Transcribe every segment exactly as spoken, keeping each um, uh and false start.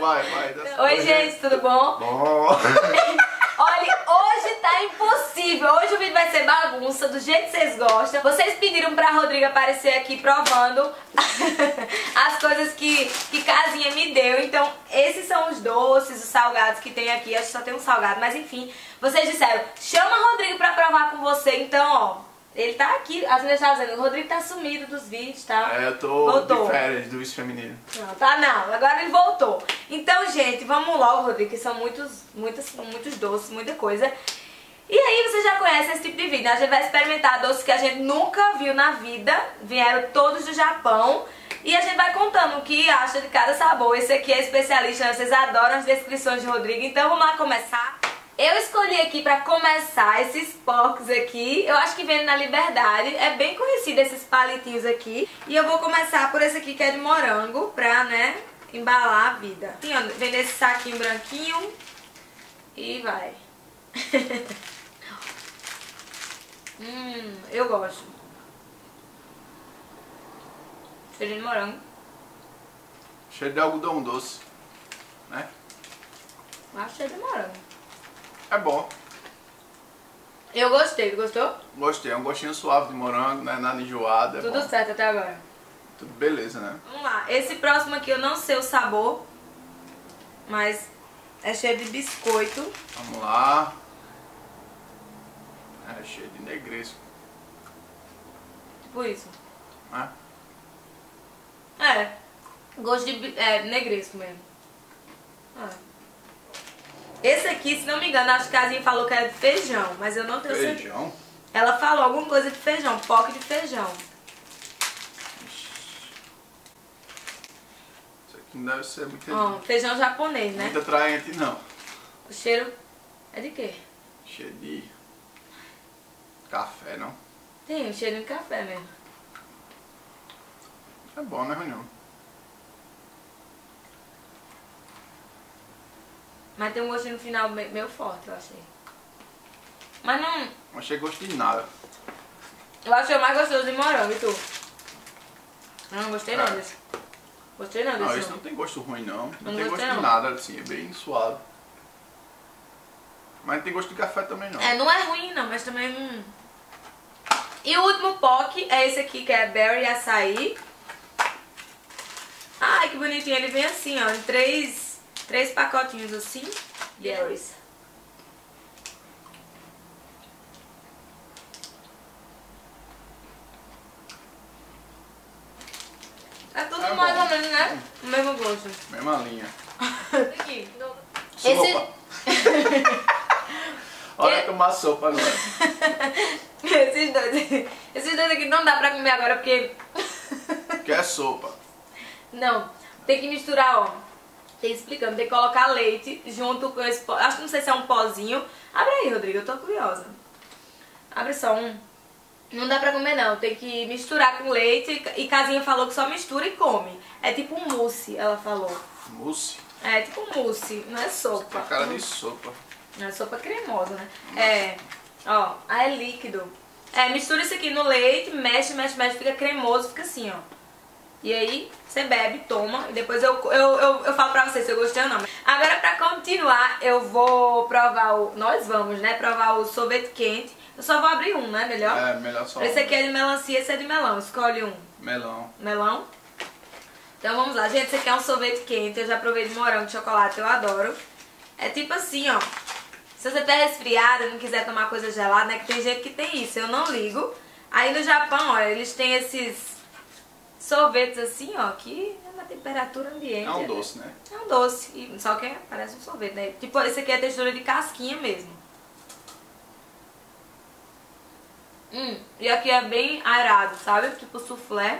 vai, vai. Oi, Oi, gente, tudo bom? Bom. Olha, hoje tá impossível. Hoje o vídeo vai ser bagunça, do jeito que vocês gostam. Vocês pediram pra Rodriga aparecer aqui provando as coisas que, que Casinha me deu. Então, esses são os doces, os salgados que tem aqui. Acho que só tem um salgado, mas enfim. Vocês disseram, chama Rodrigo pra provar com você. Então, ó, ele tá aqui. As meninas estavam dizendo, o Rodrigo tá sumido dos vídeos, tá? É, eu tô voltou. de férias do Isso Feminino. Não, tá não. Agora ele voltou. Então, gente, vamos logo, Rodrigo, que são muitos, muitos, muitos doces, muita coisa. E aí você já conhece esse tipo de vídeo, né? A gente vai experimentar doces que a gente nunca viu na vida. Vieram todos do Japão. E a gente vai contando o que acha de cada sabor. Esse aqui é especialista, né? Vocês adoram as descrições de Rodrigo. Então vamos lá começar. Eu escolhi aqui pra começar esses porcos aqui. Eu acho que vende na Liberdade. É bem conhecido esses palitinhos aqui. E eu vou começar por esse aqui que é de morango, pra, né, embalar a vida. Assim, ó, vem nesse saquinho branquinho. E vai. Hum, eu gosto. Cheiro de morango. Cheiro de algodão doce, né? Acho cheiro de morango. É bom. Eu gostei, tu gostou? Gostei, é um gostinho suave de morango, né? Nada enjoado. É Tudo bom. certo até agora. Tudo beleza, né? Vamos lá, esse próximo aqui eu não sei o sabor, mas é cheio de biscoito. Vamos lá. É cheio de negresco. Tipo isso. Né? É, gosto de é, negresco mesmo. É. Esse aqui, se não me engano, acho que a Casinha falou que era de feijão, mas eu não tenho certeza. Feijão? Ela falou alguma coisa de feijão, poke de feijão. Isso aqui não deve ser muito, Ó, feijão japonês, né? muito atraente, não. O cheiro é de quê? Cheio de café, não? Tem, o cheiro de café mesmo. É bom, né, Ronião? Mas tem um gostinho no final meio, meio forte, eu achei. Mas não... Não achei gosto de nada. Eu achei o mais gostoso de morango, e tu? Eu não gostei É. não desse. Gostei não Não, desse. esse não tem gosto ruim, não. Não, Não tem gosto gostei, de não. nada, assim, é bem suave. Mas não tem gosto de café também, não. É, não é ruim não, mas também... Hum. E o último poke é esse aqui, que é berry açaí. Ai, que bonitinho. Ele vem assim, ó, em três... Três pacotinhos assim, berries. É tudo É mais bom. ou menos, né? O mesmo gosto. Mesma linha. Aqui. Sopa. Olha tomar sopa agora. Esses dois. Esses dois aqui não dá pra comer agora porque... Quer sopa. Não, tem que misturar, ó. Tem explicando, tem que colocar leite junto com esse pó. Acho que não sei se é um pozinho. Abre aí, Rodrigo, eu tô curiosa. Abre só um. Não dá pra comer não, tem que misturar com leite. E Casinha falou que só mistura e come. É tipo um mousse, ela falou. Mousse? É tipo um mousse, não é sopa. Tem cara de sopa. Não é sopa cremosa, né? É, ó, ah, é líquido. É, mistura isso aqui no leite, mexe, mexe, mexe, fica cremoso, fica assim, ó. E aí, você bebe, toma, e depois eu, eu, eu, eu falo pra vocês se eu gostei ou não. Agora, pra continuar, eu vou provar o... Nós vamos, né? Provar o sorvete quente. Eu só vou abrir um, né? Melhor? É, melhor só. Esse aqui é de melancia, esse é de melão. Escolhe um. Melão. Melão? Então vamos lá. Gente, esse aqui é um sorvete quente. Eu já provei de morango, de chocolate, eu adoro. É tipo assim, ó. Se você tá resfriada e não quiser tomar coisa gelada, né? Que tem gente que tem isso, eu não ligo. Aí no Japão, olha, eles têm esses... sorvetes assim, ó, que é uma temperatura ambiente. É um doce, né? É um doce, e só que parece um sorvete, né? Tipo, esse aqui é a textura de casquinha mesmo. Hum, e aqui é bem aerado, sabe? Tipo soufflé.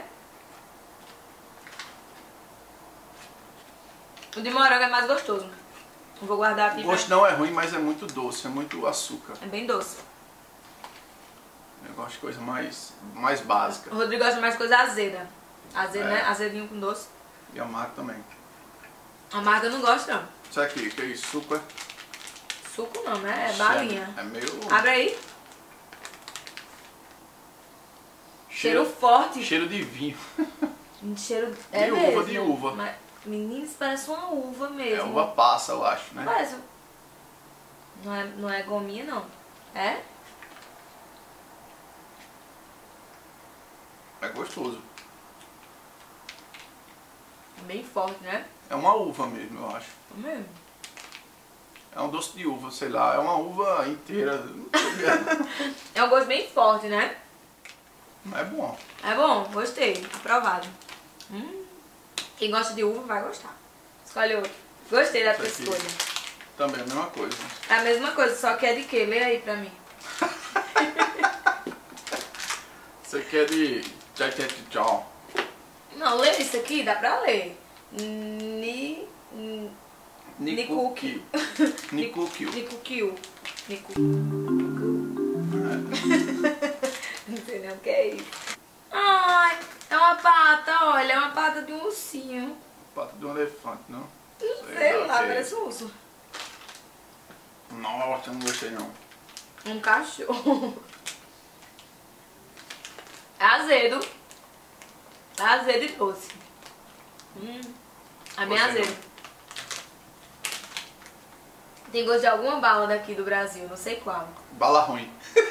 O de morango é mais gostoso. Eu vou guardar aqui. O gosto não é ruim, mas é muito doce, é muito açúcar. É bem doce. Eu gosto de coisa mais, mais básica. O Rodrigo gosta mais de coisa azeda. Azedo, É. né? Azedinho com doce. E amargo também. Amargo eu não gosto, não. Isso aqui, que é isso? Suco é? Suco não, né? É balinha. É meio... Abre aí. Cheiro, Cheiro, forte. cheiro de vinho. Cheiro... De É uva, mesmo. de uva. Mas Menino, isso parece uma uva É mesmo. uva passa, eu acho, né? Parece. Não é, não é gominha, não. É? É gostoso. Bem forte, né? É uma uva mesmo, eu acho. É mesmo. É um doce de uva, sei lá. É uma uva inteira. Não sei. É um gosto bem forte, né? Mas é bom. É bom, gostei. Aprovado. Hum. Quem gosta de uva vai gostar. Escolhe outro. Gostei da tua Isso aqui. escolha. Também é a mesma coisa. É a mesma coisa, só que é de quê? Lê aí pra mim. Isso aqui é de tchau tchau tchau. Não, lê isso aqui, dá pra ler. Ni... Ni... Nikuki. Nikuki. Nikukyu. Niku... É. Não sei nem o que é isso. Ai, é uma pata, olha, é uma pata de um ursinho. Pata de um elefante, não? Sei lá, o que é parece isso. um urso. Nossa, eu não gostei não. Um cachorro. É azedo. É azedo e doce. Hum, é bem Gostei azedo. Tem gosto de alguma bala daqui do Brasil, não sei qual. Bala ruim.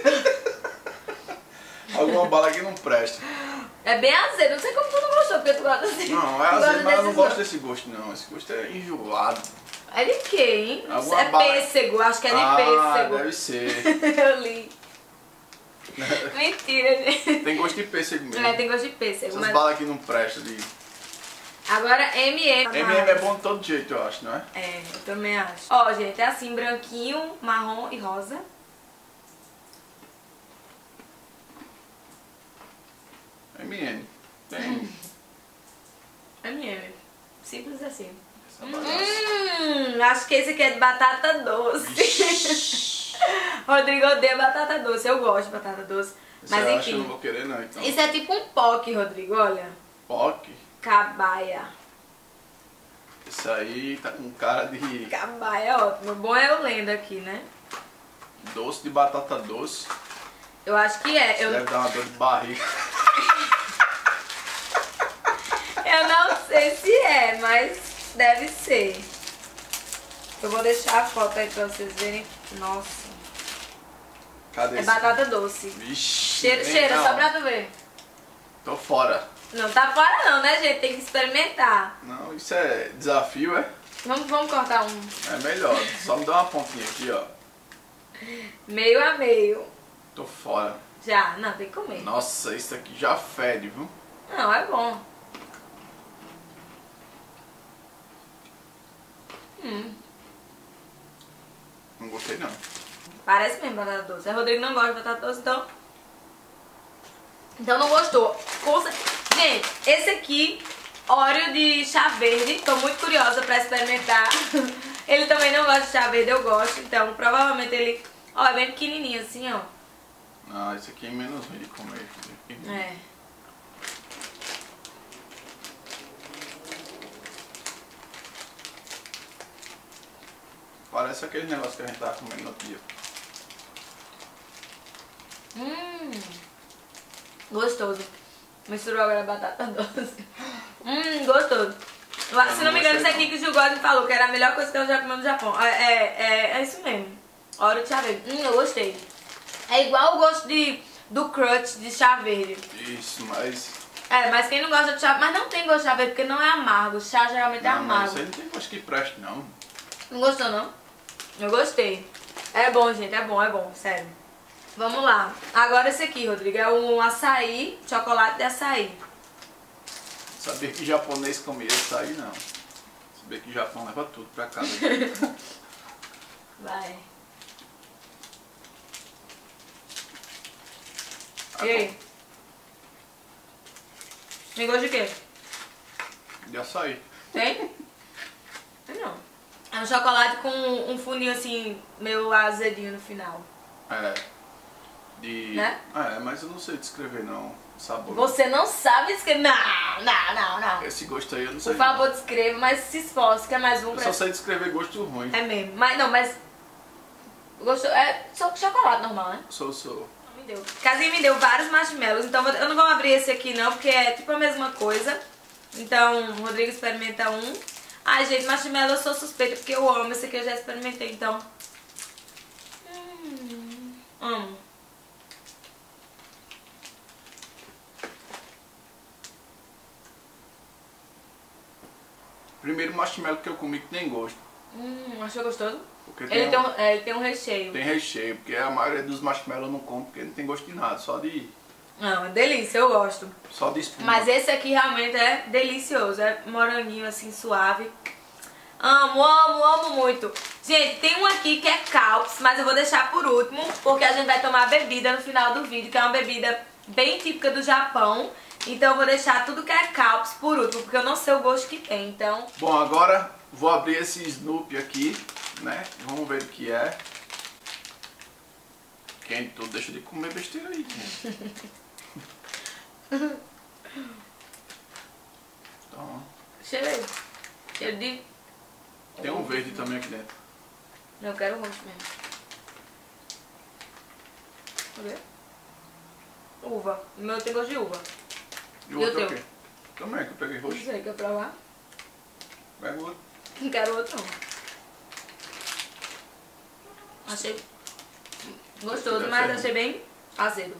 Alguma bala que não presta. É bem azedo, não sei como tu não gostou, porque tu gosta assim. Não, é azedo, mas eu não gosto desse gosto não. Esse gosto é enjoado. É de quê, hein? Alguma É bala- pêssego, acho que é de ah, pêssego. deve ser. Eu li. Mentira, gente. Tem gosto de pêssego mesmo. É, tem gosto de pêssego, Essas mas... balas que não prestam de... Agora, M e M. M e M é bom de todo jeito, eu acho, não é? É, eu também acho. Ó, gente, é assim, branquinho, marrom e rosa. M e M. Tem M e M. Simples assim. essa bagaça. Hum, acho que esse aqui é de batata doce. Rodrigo odeia batata doce. Eu gosto de batata doce. Isso Mas eu acho que eu não enfim. vou querer não, então. Isso é tipo um poke, Rodrigo, olha. Pock. Cabaia. Isso aí tá com cara de Cabaia é ótimo. O bom é o lendo aqui, né? doce de batata doce. Eu acho que é. Eu, Deve dar uma dor de barriga. eu não sei se é, mas deve ser. Eu vou deixar a foto aí pra vocês verem. Nossa. Cadê É esse? batata doce. Vixe. Cheira, nem cheira, não. só pra tu ver. Tô fora. Não tá fora não, né, gente? Tem que experimentar. Não, isso é desafio, é? Vamos, vamos cortar um É melhor. Só me dá uma pontinha aqui, ó. meio a meio. Tô fora. Já, não, tem que comer. Nossa, isso aqui já fede, viu? Não, é bom. Hum, Não gostei não. parece mesmo batata doce. A Rodrigo não gosta de batata doce, então... Então não gostou. Com cer- Gente, esse aqui, Oreo de chá verde. Tô muito curiosa pra experimentar. Ele também não gosta de chá verde, eu gosto. Então, provavelmente ele... Ó, é bem pequenininho assim, ó. Ah, esse aqui é menos ruim de comer. Esse aqui. É. Parece aquele negócio que a gente tava comendo no outro dia. Hum, gostoso. Misturou agora a batata doce. Hum, gostoso. Eu- Se não me engano, isso aqui que o Gil Godin falou que era a melhor coisa que eu já comi no Japão. É, é, é, é isso mesmo. Oreo de chá verde. Hum, eu gostei. É igual o gosto de, do crunch de chá verde. Isso, mas... É, mas quem não gosta de chá... Mas não tem gosto de chá verde porque não é amargo. O chá geralmente é Não, mas amargo. isso aí não tem gosto que preste, não. Não gostou, não? Eu gostei. É bom, gente. É bom, é bom. Sério. Vamos lá. Agora esse aqui, Rodrigo. É um açaí, chocolate de açaí. Sabia que japonês comia isso aí, não. Sabia que o Japão leva tudo pra casa. Vai. Ah, E aí? Tem gosto de quê? De açaí. Tem? Tem não. É um chocolate com um fundinho assim, meio azedinho no final. É. De... Né? É, mas eu não sei descrever, não. O sabor. Você não sabe escrever. Não, não, não, não. Esse gosto aí eu não sei. Por favor, descreva, mas se esforce, quer mais um Eu pra... só sei descrever gosto ruim. É mesmo. Mas não, mas... Gosto... É só chocolate normal, né? Sou, sou. Me deu. Casinha me deu vários marshmallows, então eu não vou abrir esse aqui não, porque é tipo a mesma coisa. Então, o Rodrigo experimenta um. Ai, gente, marshmallow eu sou suspeita porque eu amo. Esse aqui eu já experimentei, então. Hum, amo. Primeiro marshmallow que eu comi que tem gosto. Hum, achou gostoso? Porque Ele tem, um, um, é, ele tem um recheio. Tem recheio, porque a maioria dos marshmallows eu não como porque não tem gosto de nada, só de... Não, é delícia, eu gosto. Só de espuma. Mas esse aqui realmente é delicioso, é moranguinho assim, suave. Amo, amo, amo muito. Gente, tem um aqui que é Calps, mas eu vou deixar por último, porque a gente vai tomar bebida no final do vídeo, que é uma bebida bem típica do Japão. Então eu vou deixar tudo que é Calps por último, porque eu não sei o gosto que tem, então... Bom, agora vou abrir esse Snoopy aqui, né? Vamos ver o que é. Quem tudo deixa de comer besteira aí, gente. Então, Cheira aí. Cheiro de... tem um verde também aqui dentro. Eu quero o roxo mesmo. Deixa eu ver. Uva. O meu tem gosto de uva. E E o o outro é o teu? quê? Também, que eu peguei Não roxo. sei, quer provar? Pega o outro. Não quero outro não. Achei gostoso, mas achei bem azedo.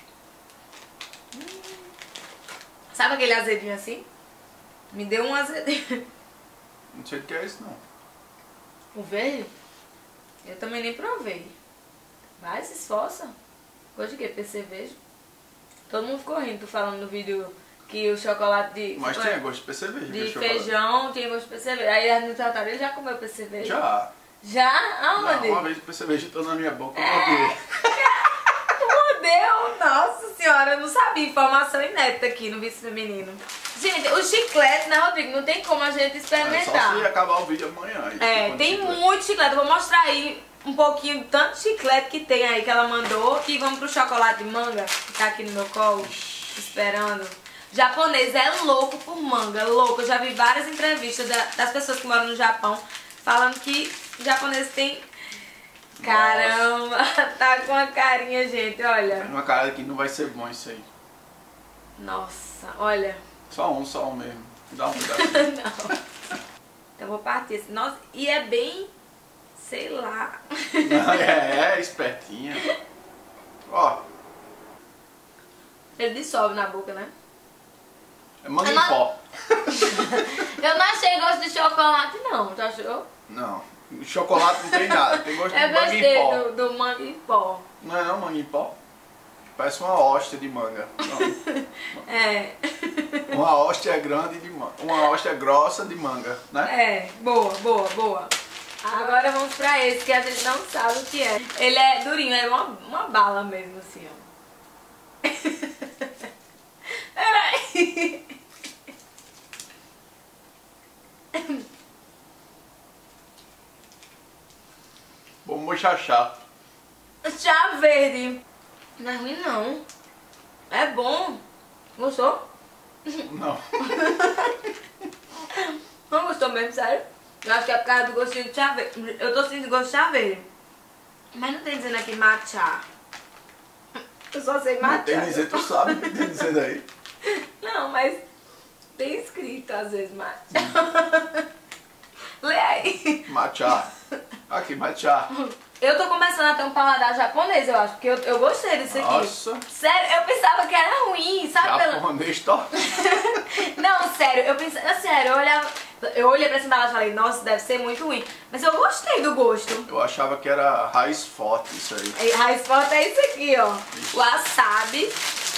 Hum. Sabe aquele azedinho assim? Me deu um azedinho. Não sei o que é isso, não. O verde? Eu também nem provei. Vai, se esforça. Gosto de quê? Percevejo. Todo mundo ficou rindo, tu falando no vídeo que o chocolate de... Mas tem gosto de percevejo. De feijão tinha gosto de percevejo. Aí no tratar ele já comeu percevejo? Já. Já? Aonde? Não, uma vez de percevejo entrou na minha boca, eu mordi. Mordeu? Nossa senhora, eu não sabia. Informação inédita aqui no Vício Feminino. Gente, o chiclete, né, Rodrigo? Não tem como a gente É experimentar. só se acabar o vídeo amanhã. Aí É, fica tem chiclete. muito chiclete. Eu vou mostrar aí um pouquinho do tanto chiclete que tem aí que ela mandou. E vamos pro chocolate de manga, que tá aqui no meu colo, esperando. Japonês é louco por manga, louco. Eu já vi várias entrevistas da- das pessoas que moram no Japão falando que japonês tem... Caramba, tá com a carinha, gente, olha. Uma cara que não vai ser bom isso aí. Nossa, olha. Só um, só um mesmo. Dá um pedaço. Não. Então eu vou partir esse. Nossa, e é bem... Sei lá. é, é, espertinha. Ó, Ele dissolve na boca, né? é manga Eu em não- pó. Eu não achei gosto de chocolate, não. Tu achou? Não, chocolate não tem nada. Tem gosto de Eu manga em gostei pó. do, do manga em pó. Não é não, manga em pó? Parece uma hóstia de manga. Não. É. Uma hóstia grande de manga. Uma hóstia grossa de manga, né? É, boa, boa, boa. Agora vamos pra esse que a gente não sabe o que é. Ele é durinho, é uma, uma bala mesmo, assim, ó. Peraí. Bom mochachá. Chá verde. Não é ruim, não. É bom. Gostou? Não. Não gostou mesmo, sério? Eu acho que é por causa do gostinho de chá verde. Eu tô sentindo gosto de chá verde. Mas não tem dizendo aqui matcha. Eu só sei Não matcha. tem dizer, tu sabe o que tem dizendo aí. Não, mas tem escrito às vezes matcha. Lê aí. Matcha. Aqui, matcha. Eu tô começando a ter um paladar japonês, eu acho, porque eu, eu gostei desse aqui. Nossa. Sério, eu pensava que era ruim, sabe? Pela- Japonês top. Não, sério, eu pensei, é sério, eu olhava, eu olhei pra essa embalagem e falei, nossa, deve ser muito ruim. Mas eu gostei do gosto. Eu achava que era raiz forte isso aí. E raiz forte é isso aqui, ó. O wasabi.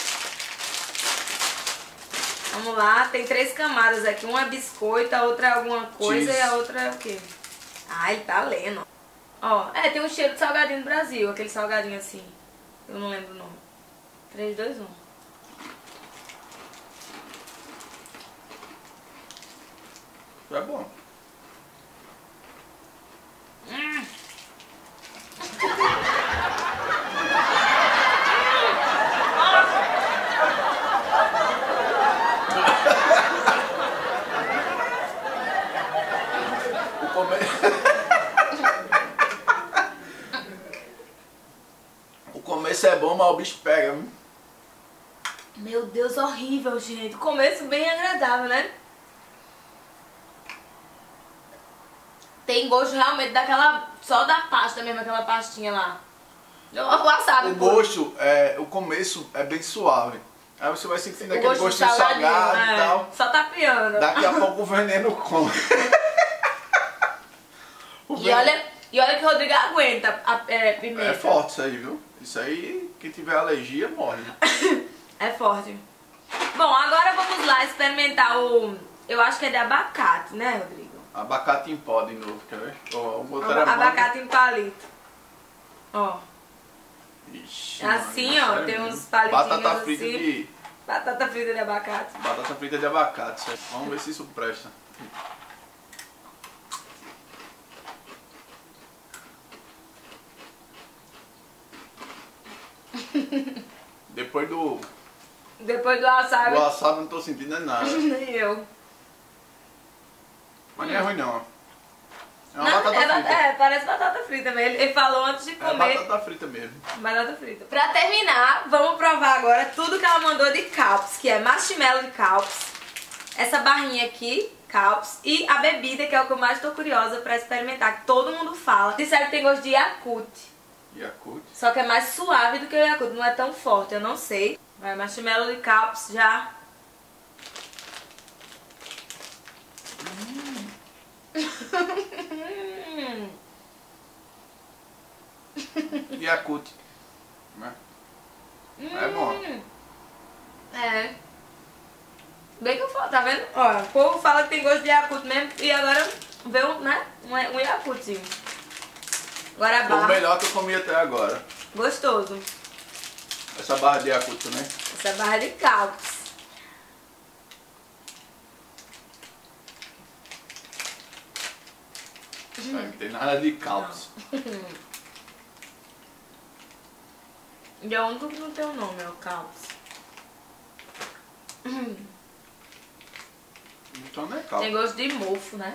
Vamos lá, tem três camadas aqui. Uma é biscoito, a outra é alguma coisa Cheese. e a outra é o quê? Ah, ele tá lendo. Ó, é, tem um cheiro de salgadinho do Brasil, aquele salgadinho assim. Eu não lembro o nome. três, dois, um. É bom. Hum. O come... o começo é bom, mas o bicho pega, viu? Meu Deus, horrível, gente. Começo bem agradável, né? tem gosto realmente daquela, só da pasta mesmo, aquela pastinha lá. O wasabi. O gosto, é, o começo é bem suave. Aí você vai sentindo O aquele gosto gostinho salgadinho, salgado é. e tal. Só tá piando. Daqui a pouco o veneno come. O E veneno- olha, e olha que o Rodrigo aguenta a é, pimenta. É forte isso aí, viu? Isso aí, quem tiver alergia morre. É forte. Bom, agora vamos lá experimentar o... Eu acho que é de abacate, né, Rodrigo? Abacate em pó de novo, quer ver? Ó, um outro Aba- era abacate em palito. Ó. Ixi, Assim, mano, ó, sério tem mesmo. uns palitinhos Batata frita assim. de... Batata frita de abacate. Batata frita de abacate. Isso aí. Vamos ver se isso presta. Depois do, Depois do wasabi. do wasabi não tô sentindo nada. Nem eu. Mas não é ruim não. É uma Não, batata é, ba- frita. é, parece batata frita mesmo. Ele, ele falou antes de É comer. batata frita mesmo. Batata frita. Pra terminar, vamos provar agora tudo que ela mandou de Calps, que é marshmallow de Calps, essa barrinha aqui, Calps, e a bebida, que é o que eu mais tô curiosa pra experimentar, que todo mundo fala. Disseram que tem gosto de Yakult, Yakult. só que é mais suave do que o Yakult, não é tão forte, eu não sei. Vai, marshmallow de Calps já. Hum. Yakult. Né? É bom. É. Bem que eu falo, tá vendo? Ó, o povo fala que tem gosto de Yakult mesmo e agora veio, né? Um, um Yakultzinho. Agora a Foi o barra. melhor que eu comi até agora. Gostoso. Essa barra de Yakult, né? Essa barra de Calps. Não tem nada de Calps. E é o único que não tem o nome, é o Calps. Então não é Calps. Tem gosto de mofo, né?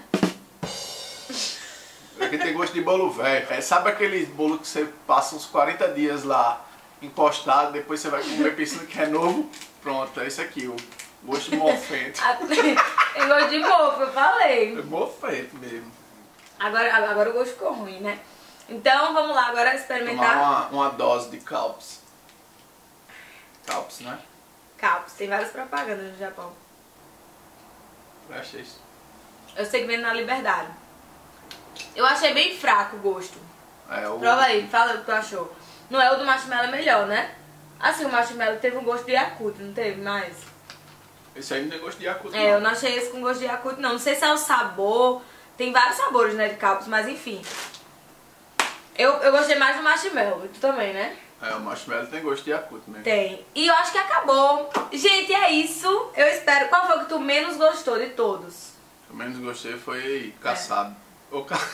Aqui tem gosto de bolo velho. É, sabe aqueles bolos que você passa uns quarenta dias lá encostado, depois você vai comer pensando que é novo? Pronto, é isso aqui, o gosto mofento. Ah, tem gosto de mofo, eu falei. É mofento mesmo. Agora, agora o gosto ficou ruim, né? Então vamos lá agora experimentar. Tomar uma, uma dose de Calps. Calps, né? Calps, tem várias propagandas no Japão. Presta isso. Eu sei que vem na Liberdade. Eu achei bem fraco o gosto. É, o... Prova aí, fala o que tu achou. Não é o do marshmallow melhor, né? Assim, o marshmallow teve um gosto de Yakult, não teve mais? Esse aí não tem gosto de Yakult, É, eu não. não achei esse com gosto de Yakult, não. Não sei se é o sabor. Tem vários sabores, né, de Calps, mas enfim. Eu, eu gostei mais do marshmallow. E tu também, né? É, o marshmallow tem gosto de Yakult mesmo. Tem. E eu acho que acabou. Gente, é isso. Eu espero. Qual foi o que tu menos gostou de todos? O que eu menos gostei foi caçado. É. O, ca...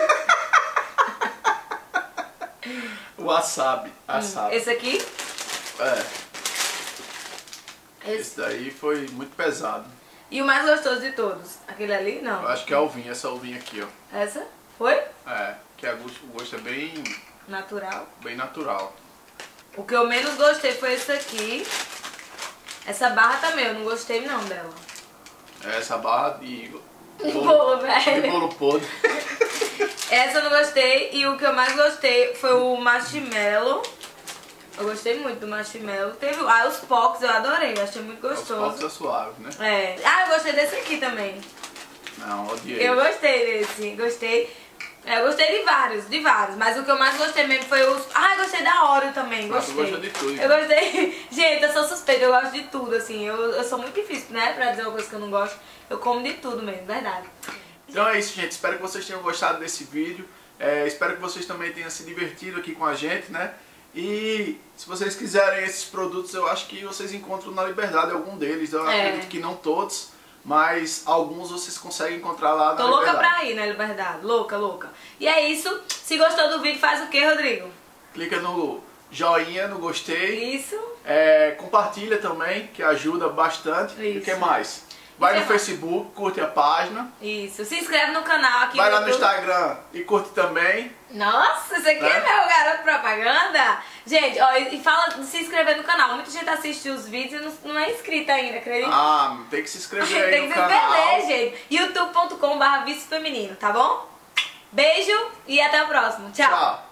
o wasabi. Wasabi. Esse aqui? É, Esse. esse daí foi muito pesado. E o mais gostoso de todos? Aquele ali? Não. Eu acho que é a uvinha, essa uvinha aqui, ó. Essa? Foi? É, que a gosto, o gosto é bem, Natural. bem natural. O que eu menos gostei foi esse aqui. Essa barra também, eu não gostei não dela. É essa barra de Bolo, de velho. bolo podre. Essa eu não gostei. E o que eu mais gostei foi o marshmallow. Eu gostei muito do marshmallow. Teve ah, os pocs, eu adorei. Eu achei muito Os gostoso. povos é suave, né? É. Ah, eu gostei desse aqui também. Não, odiei. Eu gostei desse, gostei. É, eu gostei de vários, de vários. Mas o que eu mais gostei mesmo foi os... Ah, eu gostei da Oreo também, Ah, tu gostei. gosta de tudo, Eu gostei... Gente, eu sou suspeita, eu gosto de tudo, assim. Eu, eu sou muito difícil, né, pra dizer uma coisa que eu não gosto. Eu como de tudo mesmo, verdade. Então é isso, gente. Espero que vocês tenham gostado desse vídeo. É, espero que vocês também tenham se divertido aqui com a gente, né? E se vocês quiserem esses produtos, eu acho que vocês encontram na Liberdade algum deles. Eu É. acredito que não todos, mas alguns vocês conseguem encontrar lá na Tô louca Liberdade. pra ir, né, Liberdade? Louca, louca. E é isso. Se gostou do vídeo, faz o que, Rodrigo? Clica no joinha, no gostei. Isso. É, compartilha também, que ajuda bastante. E o Isso. que mais? Vai que no mais? Facebook, curte a página. Isso. Se inscreve no canal aqui. Vai lá no YouTube. Instagram e curte também. Nossa, isso aqui Né? é meu garoto propaganda. Gente, ó, e fala de se inscrever no canal. Muita gente assiste os vídeos e não, não é inscrita ainda, acredita? Ah, tem que se inscrever aí Tem no que se canal. inscrever, gente. youtube ponto com barra vício feminino, tá bom? Beijo e até o próximo. Tchau. Tchau.